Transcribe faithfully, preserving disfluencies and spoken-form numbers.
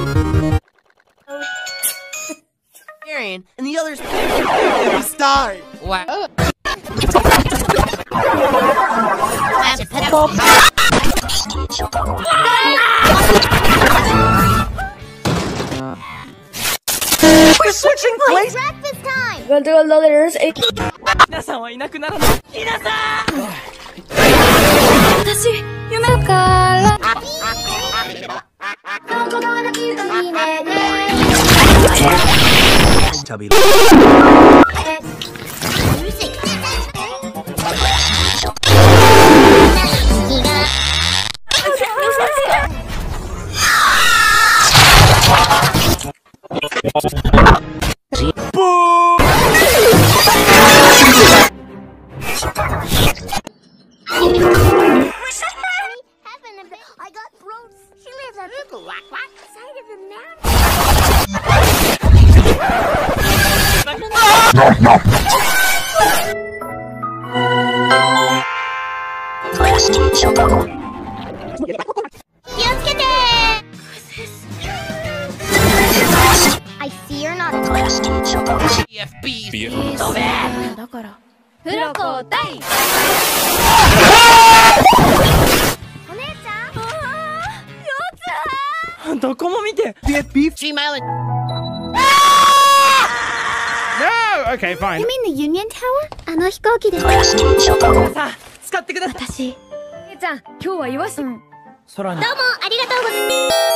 And the others just died. Wow. We're switching places. Breakfast time. Go to another eight. 皆さんはいなくならない。皆さん。 私夢から。 Chubby. I got throats. She lives at the side of the mountain. I see you're not a B F B。 だから。プロコ大。 お姉ちゃん。 どこも見て。 B F B? Dream Island。 No! Okay, fine. You mean the Union Tower? あの飛行機で。 さあ、使ってください。 私。姉ちゃん、今日はイワシ。 空に。 どうもありがとうございます。